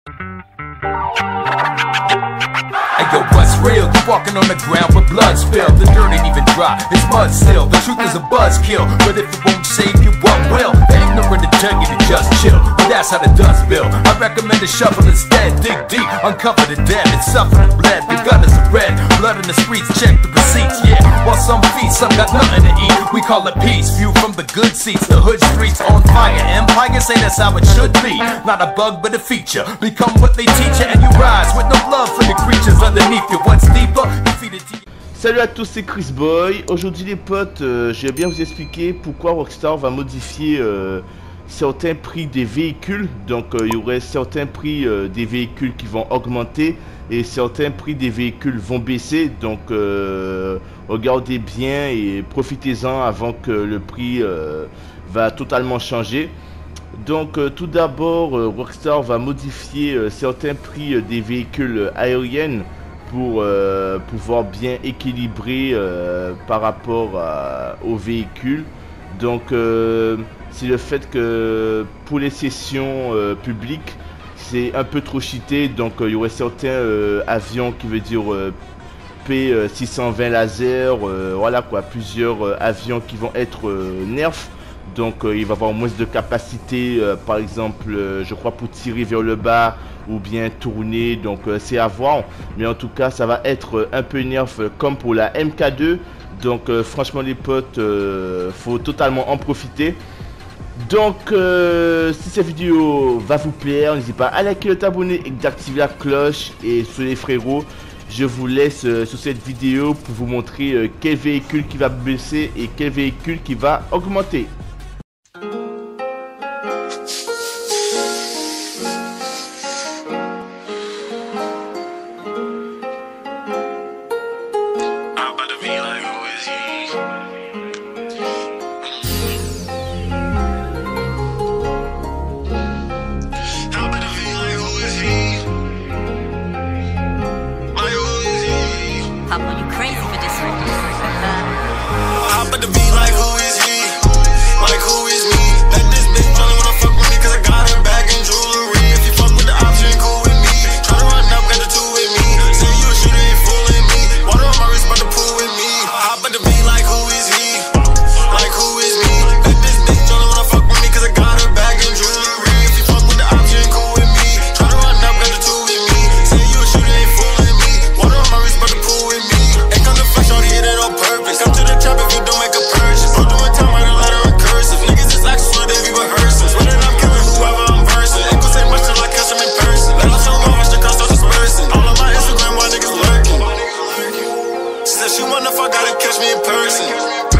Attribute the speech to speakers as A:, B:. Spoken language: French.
A: Hey yo, what's real? You walking on the ground with blood spilled. The dirt ain't even dry, it's mud still. The truth is a buzzkill, but if it won't save you, what will? The ignorant to tell you to just chill, but that's how the dust build. I recommend to shuffle instead, dig deep, uncover the dead. It's suffering bled, the gutters are red. Blood in the streets, check the receipts, yeah. While some feast, some got nothing to eat. We call it peace, view from the good seats. The hood streets on fire, empire say that's how it should be. Not a bug but a feature, become what they teach you and you rise with no love for the creatures underneath you. What's deeper, you feed it to you.
B: Salut à tous, c'est Chris Boy. Aujourd'hui les potes, je vais bien vous expliquer pourquoi Rockstar va modifier certains prix des véhicules. Donc il y aurait certains prix des véhicules qui vont augmenter et certains prix des véhicules vont baisser. Donc regardez bien et profitez-en avant que le prix va totalement changer. Donc tout d'abord Rockstar va modifier certains prix des véhicules aériens pour pouvoir bien équilibrer par rapport aux véhicules. Donc c'est le fait que pour les sessions publiques c'est un peu trop cheaté. Donc il y aurait certains avions qui veut dire P620 laser, voilà quoi, plusieurs avions qui vont être nerfs. Donc il va avoir moins de capacité, par exemple je crois pour tirer vers le bas ou bien tourner, donc c'est à voir, mais en tout cas ça va être un peu nerf comme pour la MK2. Donc franchement les potes, faut totalement en profiter. Donc si cette vidéo va vous plaire, n'hésitez pas à liker, t'abonner et d'activer la cloche. Et sur les frérots, je vous laisse sur cette vidéo pour vous montrer quel véhicule qui va baisser et quel véhicule qui va augmenter.
C: But the V like who is he? Like who is me? Let this bitch only wanna fuck with me cause I got her bag and jewelry. If you fuck with the option, cool with me. Try to run up, got the two with me. Say you a shooter, ain't fooling me. Water on my wrist, but the pool with me. But the V like who is he? Like who is me? Let this bitch only wanna fuck with me cause I got her bag and jewelry. If you fuck with the option, cool with me. Try to run up, got the two with me. Say you a shooter, ain't fooling me. Water on my wrist, but the pool with me. Ain't come to flex, shorty hit it on purpose. Come to the trap if you don't make a purchase. I'm doing time, write a letter in cursive. Niggas is like swear they be rehearsing. Sweating I'm killing whoever I'm versing. Ain't gon' say much till I catch them in person. Let us know watch the cost of dispersing. All of my Instagram, why niggas lurking. She said she wanna fuck, gotta catch me in person.